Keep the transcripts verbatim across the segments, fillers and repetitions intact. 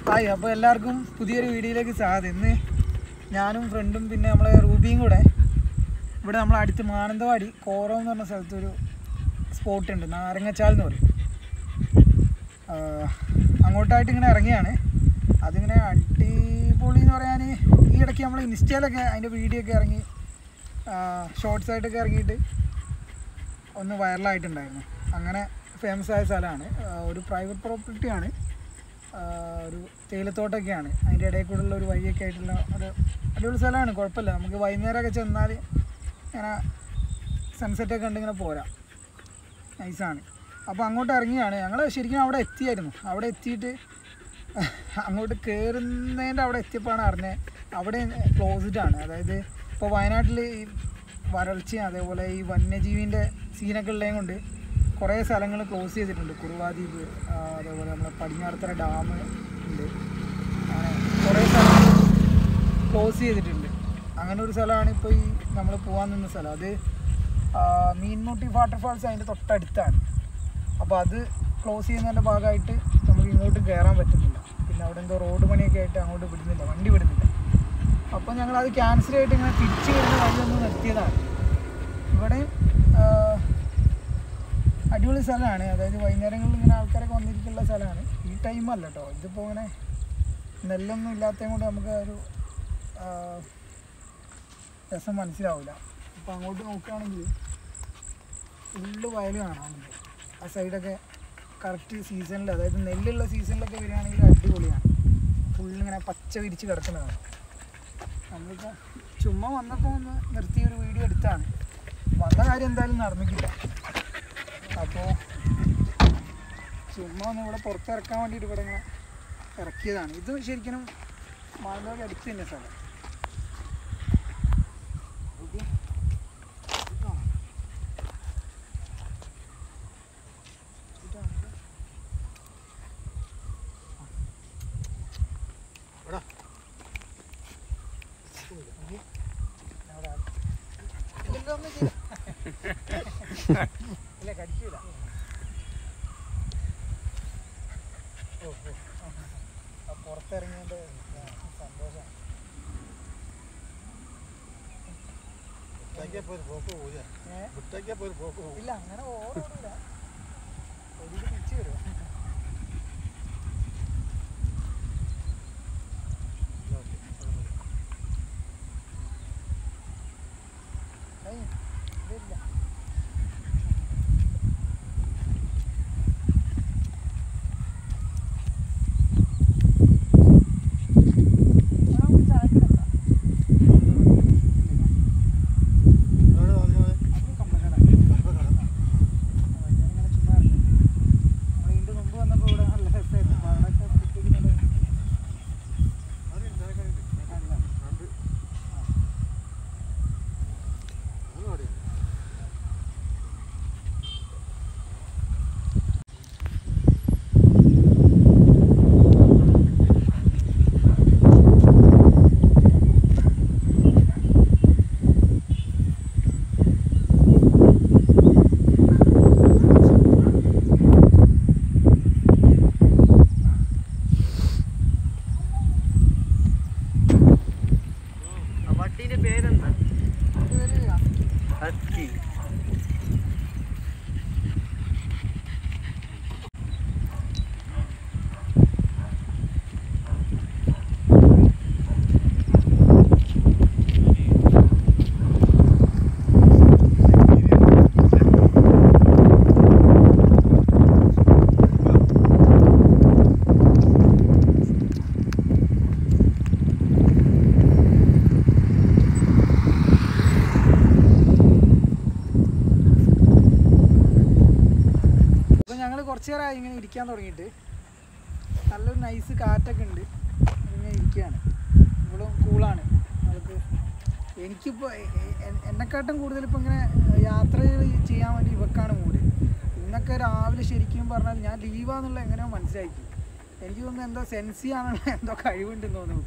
Hi, അപ്പോൾ എല്ലാവർക്കും പുതിയൊരു വീഡിയോയിലേക്ക് സ്വാഗതം. ഇന്ന് ഞാനും ഫ്രണ്ടും പിന്നെ നമ്മളെ റൂബിയും കൂടെ ഇവിടെ നമ്മളെ അടുത്ത് മാനന്തവാടി കോറം എന്ന് പറഞ്ഞ സ്ഥലത്തൊരു സ്പോട്ടുണ്ട്, നാരങ്ങച്ചാൽ എന്ന് പറയും. അങ്ങോട്ടായിട്ട് ഇങ്ങനെ ഇറങ്ങിയാണ്. അതിങ്ങനെ അടിപൊളി എന്ന് പറയാൻ ഈ ഇടയ്ക്ക് നമ്മൾ ഇൻസ്റ്റയിലൊക്കെ അതിൻ്റെ വീഡിയോ ഒക്കെ ഇറങ്ങി ഷോർട്സ് ആയിട്ടൊക്കെ ഇറങ്ങിയിട്ട് ഒന്ന് വൈറലായിട്ടുണ്ടായിരുന്നു. അങ്ങനെ ഫേമസ് ആയ സ്ഥലമാണ്. ഒരു പ്രൈവറ്റ് പ്രോപ്പർട്ടിയാണ്, ഒരു തേയിലത്തോട്ടൊക്കെയാണ്. അതിൻ്റെ ഇടയിൽ കൂടെയുള്ള ഒരു വഴിയൊക്കെ ആയിട്ടുള്ള ഒരു അടിപൊളി സ്ഥലമാണ്. കുഴപ്പമില്ല, നമുക്ക് വൈകുന്നേരമൊക്കെ ചെന്നാൽ ഇങ്ങനെ സൺസെറ്റൊക്കെ കണ്ട് ഇങ്ങനെ പോരാം, നൈസാണ്. അപ്പോൾ അങ്ങോട്ട് ഇറങ്ങിയാണ് ഞങ്ങൾ. ശരിക്കും അവിടെ എത്തിയായിരുന്നു. അവിടെ എത്തിയിട്ട് അങ്ങോട്ട് കയറുന്നതിൻ്റെ അവിടെ എത്തിയപ്പോഴാണ് അറിഞ്ഞത് അവിടെ ക്ലോസ്ഡാണ്. അതായത് ഇപ്പോൾ വയനാട്ടിൽ ഈ വരൾച്ചയും അതേപോലെ ഈ വന്യജീവിൻ്റെ സീനൊക്കെ ഉള്ളതും കൊണ്ട് കുറേ സ്ഥലങ്ങൾ ക്ലോസ് ചെയ്തിട്ടുണ്ട്. കുറുവാദ്വീപ്, അതേപോലെ നമ്മളെ പടിഞ്ഞാറത്തറ ഡാം ഉണ്ട്, അങ്ങനെ കുറേ സ്ഥലങ്ങൾ ക്ലോസ് ചെയ്തിട്ടുണ്ട്. അങ്ങനെ ഒരു സ്ഥലമാണ് ഇപ്പോൾ ഈ നമ്മൾ പോകാൻ നിന്ന സ്ഥലം. അത് മീൻമുട്ടി വാട്ടർഫാൾസ് അതിൻ്റെ തൊട്ടടുത്താണ്. അപ്പോൾ അത് ക്ലോസ് ചെയ്യുന്നതിൻ്റെ ഭാഗമായിട്ട് നമുക്ക് ഇങ്ങോട്ട് കയറാൻ പറ്റുന്നില്ല. പിന്നെ അവിടെ എന്തോ റോഡ് പണിയൊക്കെ ആയിട്ട് അങ്ങോട്ട് വിടുന്നില്ല, വണ്ടി വിടുന്നില്ല. അപ്പോൾ ഞങ്ങളത് ക്യാൻസൽ ആയിട്ട് ഇങ്ങനെ തിരിച്ച് വരുന്ന വഴിയൊന്ന് നിർത്തിയതാണ്. ഇവിടെ അടിപൊളി സ്ഥലമാണ്. അതായത് വൈകുന്നേരങ്ങളിൽ ഇങ്ങനെ ആൾക്കാരൊക്കെ വന്നിരിക്കുന്ന സ്ഥലമാണ്. ഈ ടൈമല്ല കേട്ടോ, ഇതിപ്പോൾ ഇങ്ങനെ നെല്ലൊന്നും ഇല്ലാത്തതും കൊണ്ട് നമുക്ക് ഒരു രസം മനസ്സിലാവില്ല. അപ്പോൾ അങ്ങോട്ട് നോക്കുകയാണെങ്കിൽ ഫുള്ള് വയൽ കാണാറുണ്ട്. ആ സൈഡൊക്കെ കറക്റ്റ് സീസണിൽ, അതായത് നെല്ലുള്ള സീസണിലൊക്കെ വരികയാണെങ്കിൽ അടിപൊളിയാണ്. ഫുള്ളിങ്ങനെ പച്ച വിരിച്ച് കിടക്കുന്നതാണ്. നമ്മളിപ്പോൾ ചുമ്മാ വന്നപ്പോൾ ഒന്ന് നിർത്തിയൊരു വീഡിയോ എടുത്താണ്. വന്ന കാര്യം എന്തായാലും നടന്നിട്ടില്ല. അപ്പോൾ ചുമ്മാ ഒന്ന് ഇവിടെ പുറത്തിറക്കാൻ വേണ്ടിയിട്ട് ഇവിടെ ഇങ്ങനെ ഇറക്കിയതാണ്. ഇത് ശരിക്കും മാനന്തവാടി അടുത്ത് തന്നെ സ്ഥലം. ഇല്ല, കടിക്കൂല. ഓ ഓ പുറത്തിറങ്ങിയതിൻ്റെ സന്തോഷം. ഇല്ല, അങ്ങനെ ഓടില്ല, ഓടിയിട്ട് തിരിച്ചു വരും. ഇതില്ല, കുറച്ച് നേരമായി ഇങ്ങനെ ഇരിക്കാൻ തുടങ്ങിയിട്ട്. നല്ലൊരു നൈസ് കാറ്റൊക്കെ ഉണ്ട്, ഇങ്ങനെ ഇരിക്കുകയാണ്. ഇവളും കൂളാണ്. അവൾക്ക് എനിക്കിപ്പോൾ എന്നെക്കാട്ടും കൂടുതൽ ഇപ്പോൾ ഇങ്ങനെ യാത്രകൾ ചെയ്യാൻ വേണ്ടി ഇവക്കാണ് മൂഡ്. ഇന്നൊക്കെ രാവിലെ ശരിക്കും പറഞ്ഞാൽ ഞാൻ ലീവാന്നുള്ള എങ്ങനെയോ മനസ്സിലാക്കി. എനിക്ക് തോന്നുന്നു എന്തോ സെൻസ് ചെയ്യാനുള്ള എന്തോ കഴിവുണ്ടെന്ന് തോന്നുന്നു.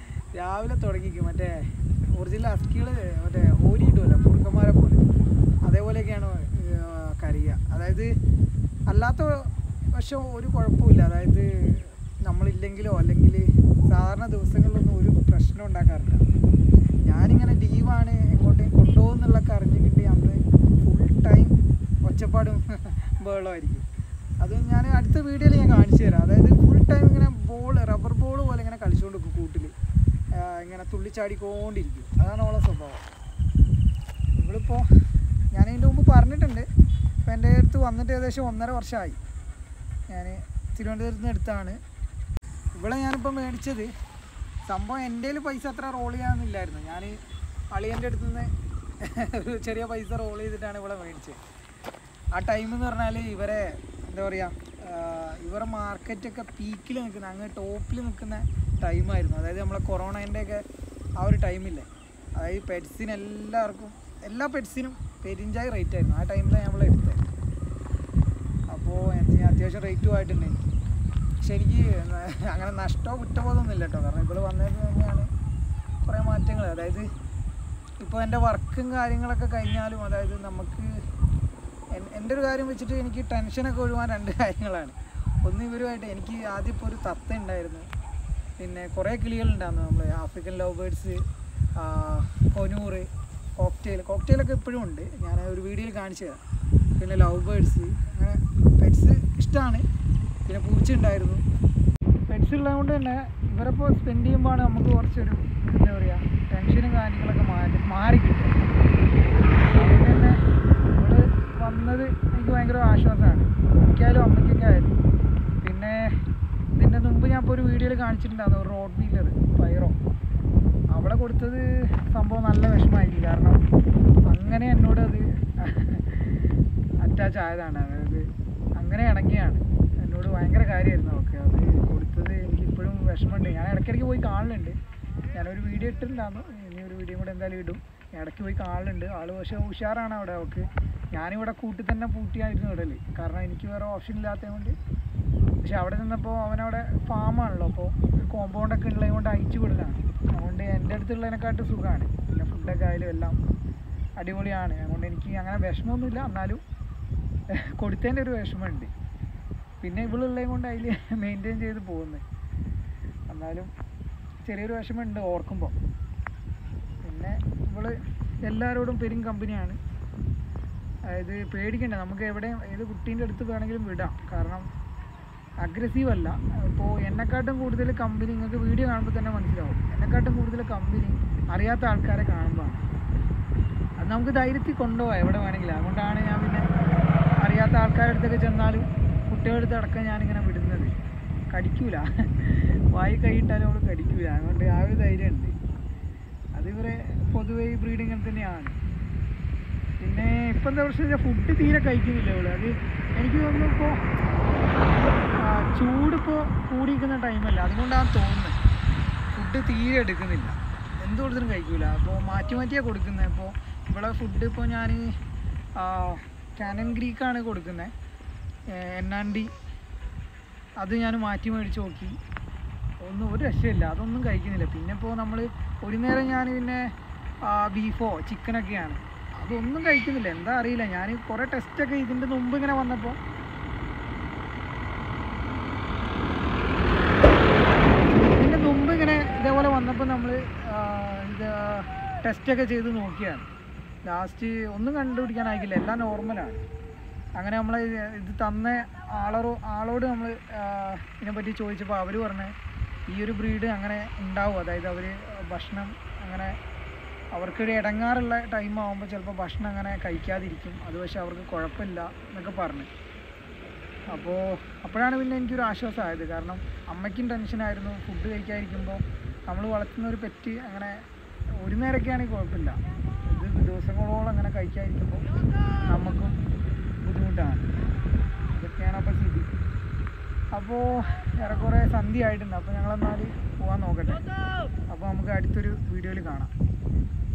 രാവിലെ തുടങ്ങിക്കും മറ്റേ ഒറിജിനൽ അസ്കികൾ മറ്റേ ഓരിയിട്ടുമല്ലോ കുറുക്കന്മാരെ പോലെ, അതേപോലെയൊക്കെയാണ് കരയുക. അതായത് അല്ലാത്ത പക്ഷം ഒരു കുഴപ്പമില്ല. അതായത് നമ്മളില്ലെങ്കിലോ അല്ലെങ്കിൽ സാധാരണ ദിവസങ്ങളിലൊന്നും ഒരു പ്രശ്നം ഉണ്ടാക്കാറില്ല. ഞാനിങ്ങനെ ലീവാണ് എങ്ങോട്ടേയും കൊണ്ടുപോകുന്നുള്ളതൊക്കെ അറിഞ്ഞിട്ടുണ്ടെങ്കിൽ അന്ന് ഫുൾ ടൈം ഒച്ചപ്പാടും ബഹളമായിരിക്കും. അത് ഞാൻ അടുത്ത വീഡിയോയിൽ ഞാൻ കാണിച്ചു തരാം. അതായത് ഫുൾ ടൈം ഇങ്ങനെ ബോൾ റബ്ബർ ബോൾ പോലെ ഇങ്ങനെ കളിച്ചുകൊണ്ട് നിൽക്കും കൂട്ടിൽ, ഇങ്ങനെ തുള്ളിച്ചാടിക്കൊണ്ടിരിക്കും. അതാണ് അവളെ സ്വഭാവം. ഇവളിപ്പോൾ ഞാൻ ഇതിൻ്റെ മുമ്പ് പറഞ്ഞിട്ടുണ്ട്. ഇപ്പോൾ എൻ്റെ അടുത്ത് വന്നിട്ട് ഏകദേശം ഒന്നര വർഷമായി. ഞാൻ തിരുവനന്തപുരത്ത് നിന്ന് എടുത്താണ് ഇവിടെ. ഞാനിപ്പോൾ മേടിച്ചത് സംഭവം എൻ്റെ കയ്യിൽ പൈസ അത്ര റോൾ ചെയ്യാനൊന്നുമില്ലായിരുന്നു. ഞാൻ അളിയൻ്റെ അടുത്ത് നിന്ന് ഒരു ചെറിയ പൈസ റോൾ ചെയ്തിട്ടാണ് ഇവിടെ മേടിച്ചത്. ആ ടൈം എന്ന് പറഞ്ഞാൽ ഇവരെ എന്താ പറയുക, ഇവരെ മാർക്കറ്റൊക്കെ പീക്കിൽ നിൽക്കുന്ന, അങ്ങ് ടോപ്പിൽ നിൽക്കുന്ന ടൈമായിരുന്നു. അതായത് നമ്മളെ കൊറോണേൻ്റെയൊക്കെ ആ ഒരു ടൈമില്ലേ, അതായത് പെറ്റ്സിന് എല്ലാവർക്കും എല്ലാ പെറ്റ്സിനും പെരിഞ്ചായി റേറ്റ് ആയിരുന്നു. ആ ടൈമിലാണ് നമ്മൾ എടുത്തത്. അപ്പോൾ അത്യാവശ്യം റേറ്റും ആയിട്ടുണ്ടെങ്കിൽ, പക്ഷെ എനിക്ക് അങ്ങനെ നഷ്ടമോ കുറ്റബോധമൊന്നും ഇല്ല കേട്ടോ. കാരണം ഇപ്പോൾ വന്നതിന് തന്നെയാണ് കുറേ മാറ്റങ്ങൾ. അതായത് ഇപ്പോൾ എൻ്റെ വർക്കും കാര്യങ്ങളൊക്കെ കഴിഞ്ഞാലും, അതായത് നമുക്ക് എൻ്റെ ഒരു കാര്യം വെച്ചിട്ട് എനിക്ക് ടെൻഷനൊക്കെ ഒഴിവാൻ രണ്ട് കാര്യങ്ങളാണ്. ഒന്ന് ഇവരുമായിട്ട് എനിക്ക് ആദ്യം ഇപ്പോൾ ഒരു തത്ത ഉണ്ടായിരുന്നു, പിന്നെ കുറേ കിളികളുണ്ടായിരുന്നു. നമ്മൾ African love birds, conure, cockatiel കോക്ടെയിലൊക്കെ ഇപ്പോഴും ഉണ്ട്. ഞാൻ ഒരു വീഡിയോയിൽ കാണിച്ചു തരാം. പിന്നെ ലവ് ബേർഡ്സ്, അങ്ങനെ പെറ്റ്സ് ഇഷ്ടമാണ്. പിന്നെ പൂച്ച ഉണ്ടായിരുന്നു. പെറ്റ്സ് ഉള്ളതുകൊണ്ട് തന്നെ ഇവരിപ്പോൾ സ്പെൻഡ് ചെയ്യുമ്പോഴാണ് നമുക്ക് കുറച്ചൊരു എന്താ പറയുക ടെൻഷനും കാര്യങ്ങളൊക്കെ മാറി മാറി കിട്ടും. അതുകൊണ്ട് തന്നെ നമ്മൾ വന്നത് എനിക്ക് ഭയങ്കര ആശ്വാസമാണ്, എനിക്കായാലും അമ്മയ്ക്കൊക്കെ ആയാലും. പിന്നെ ഇതിൻ്റെ മുമ്പ് ഞാൻ ഇപ്പോൾ ഒരു വീഡിയോയിൽ കാണിച്ചിട്ടുണ്ടായിരുന്നു ഒരു റോഡ് വീലർ പൈറോ. അവളെ കൊടുത്തത് സംഭവം നല്ല വിഷമമായിരിക്കും. കാരണം അങ്ങനെ എന്നോട് അത് അറ്റാച്ച് ആയതാണ്. അതായത് അങ്ങനെ ഇണങ്ങിയാണ്. എന്നോട് ഭയങ്കര കാര്യമായിരുന്നു അവൾക്ക്. അത് കൊടുത്തത് എനിക്കിപ്പോഴും വിഷമമുണ്ട്. ഞാൻ ഇടയ്ക്കിടയ്ക്ക് പോയി കാണലുണ്ട്. ഞാനൊരു വീഡിയോ ഇട്ടിട്ടുണ്ടായിരുന്നു, ഇനി ഒരു വീഡിയോ കൂടെ എന്തായാലും ഇടും. ഇടയ്ക്ക് പോയി കാണലുണ്ട്. ആൾ പക്ഷേ ഉഷാറാണ് അവിടെ അവൾക്ക്. ഞാനിവിടെ കൂട്ടി തന്നെ പൂട്ടിയായിരുന്നു ഇടൽ, കാരണം എനിക്ക് വേറെ ഓപ്ഷൻ ഇല്ലാത്തത് കൊണ്ട്. പക്ഷെ അവിടെ നിന്നപ്പോൾ അവനവിടെ ഫാമാണല്ലോ, അപ്പോൾ ഒരു കോമ്പൗണ്ടൊക്കെ ഉള്ളത് കൊണ്ട് അയച്ചു വിടലാണ്. അതുകൊണ്ട് എൻ്റെ അടുത്തുള്ളതിനെക്കാട്ടും സുഖമാണ്. പിന്നെ ഫുഡൊക്കെ ആയാലും എല്ലാം അടിപൊളിയാണ്. അതുകൊണ്ട് എനിക്ക് അങ്ങനെ വിഷമമൊന്നുമില്ല. എന്നാലും കൊടുത്തതിൻ്റെ ഒരു വിഷമമുണ്ട്. പിന്നെ ഇവളുള്ളതും കൊണ്ട് അതിൽ മെയിൻറ്റെയിൻ ചെയ്ത് പോകുന്നത്. എന്നാലും ചെറിയൊരു വിഷമമുണ്ട് ഓർക്കുമ്പോൾ. പിന്നെ ഇവള് എല്ലാവരോടും പെരും കമ്പനിയാണ്. അതായത് പേടിക്കണ്ട, നമുക്ക് എവിടെയും ഏത് കുട്ടീൻ്റെ അടുത്ത് വേണമെങ്കിലും വിടാം. കാരണം അഗ്രസീവ് അല്ല. ഇപ്പോൾ എന്നെക്കാട്ടും കൂടുതൽ കമ്പനി നിങ്ങൾക്ക് വീഡിയോ കാണുമ്പോൾ തന്നെ മനസ്സിലാവും. എന്നെക്കാട്ടും കൂടുതൽ കമ്പനി അറിയാത്ത ആൾക്കാരെ കാണുമ്പോൾ അത് നമുക്ക് ധൈര്യത്തിൽ കൊണ്ടുപോകാം എവിടെ വേണമെങ്കിലും. അതുകൊണ്ടാണ് ഞാൻ പിന്നെ അറിയാത്ത ആൾക്കാരുടെ അടുത്തൊക്കെ ചെന്നാലും കുട്ടികളുടെ അടുത്ത് അടക്കം ഞാനിങ്ങനെ വിടുന്നത്. കടിക്കൂല, വായി കൈയിട്ടാലും അവൾ കടിക്കൂല. അതുകൊണ്ട് ആ ഒരു ധൈര്യമുണ്ട്. അതിവരെ പൊതുവെ ഈ ബ്രീഡ് ഇങ്ങനെ തന്നെയാണ്. പിന്നെ ഇപ്പം എന്താ പ്രശ്നം വെച്ചാൽ ഫുഡ് തീരെ കഴിക്കുന്നില്ല അവൾ. അത് എനിക്ക് തോന്നുന്നു ഇപ്പോൾ ചൂടിപ്പോൾ കൂടിയിരിക്കുന്ന ടൈമല്ല, അതുകൊണ്ടാണ് തോന്നുന്നത്. ഫുഡ് തീരെ എടുക്കുന്നില്ല, എന്ത് കൊടുത്തിനും കഴിക്കില്ല. അപ്പോൾ മാറ്റി മാറ്റിയാണ് കൊടുക്കുന്നത്. ഇപ്പോൾ ഇവിടെ ഫുഡ് ഇപ്പോൾ ഞാൻ കാനൻ ഗ്രീക്കാണ് കൊടുക്കുന്നത്, എന്നാണ്ടി. അത് ഞാൻ മാറ്റി മേടിച്ച് നോക്കി, ഒന്നും ഒരു രക്ഷയില്ല, അതൊന്നും കഴിക്കുന്നില്ല. പിന്നെ ഇപ്പോൾ നമ്മൾ ഒരു നേരം ഞാൻ പിന്നെ ബീഫോ ചിക്കനൊക്കെയാണ്, അതൊന്നും കഴിക്കുന്നില്ല. എന്താ അറിയില്ല. ഞാൻ കുറേ ടെസ്റ്റൊക്കെ ഇതിൻ്റെ മുമ്പ് ഇങ്ങനെ വന്നപ്പോൾ ഇതിൻ്റെ മുമ്പ് ഇങ്ങനെ ഇതേപോലെ വന്നപ്പോൾ നമ്മൾ ഇത് ടെസ്റ്റൊക്കെ ചെയ്ത് നോക്കിയാണ്. ലാസ്റ്റ് ഒന്നും കണ്ടുപിടിക്കാനായിക്കില്ല, എല്ലാം നോർമലാണ്. അങ്ങനെ നമ്മൾ ഇത് തന്ന ആളോ ആളോട് നമ്മൾ ഇതിനെപ്പറ്റി ചോദിച്ചപ്പോൾ അവർ പറഞ്ഞ് ഈ ഒരു ബ്രീഡ് അങ്ങനെ ഉണ്ടാവും. അതായത് അവർ ഭക്ഷണം അങ്ങനെ അവർക്കൊരു ഇടങ്ങാറുള്ള ടൈം ആകുമ്പോൾ ചിലപ്പോൾ ഭക്ഷണം അങ്ങനെ കഴിക്കാതിരിക്കും, അത് പക്ഷേ അവർക്ക് കുഴപ്പമില്ല എന്നൊക്കെ പറഞ്ഞു. അപ്പോൾ അപ്പോഴാണ് പിന്നെ എനിക്കൊരു ആശ്വാസമായത്. കാരണം അമ്മയ്ക്കും ടെൻഷനായിരുന്നു ഫുഡ് കഴിക്കാതിരിക്കുമ്പോൾ. നമ്മൾ വളർത്തുന്ന ഒരു പെറ്റ് അങ്ങനെ ഒരു നേരമൊക്കെയാണെങ്കിൽ കുഴപ്പമില്ല, ഇത് ദിവസങ്ങളോളം അങ്ങനെ കഴിക്കാതിരിക്കുമ്പോൾ നമുക്കും ബുദ്ധിമുട്ടാണ്. ഇതൊക്കെയാണ് അപ്പോൾ സ്ഥിതി. അപ്പോൾ ഏറെക്കുറെ സന്ധ്യ ആയിട്ടുണ്ട്. അപ്പോൾ ഞങ്ങളെന്നാൽ പോകാൻ നോക്കട്ടെ. അപ്പോൾ നമുക്ക് അടുത്തൊരു വീഡിയോയിൽ കാണാം.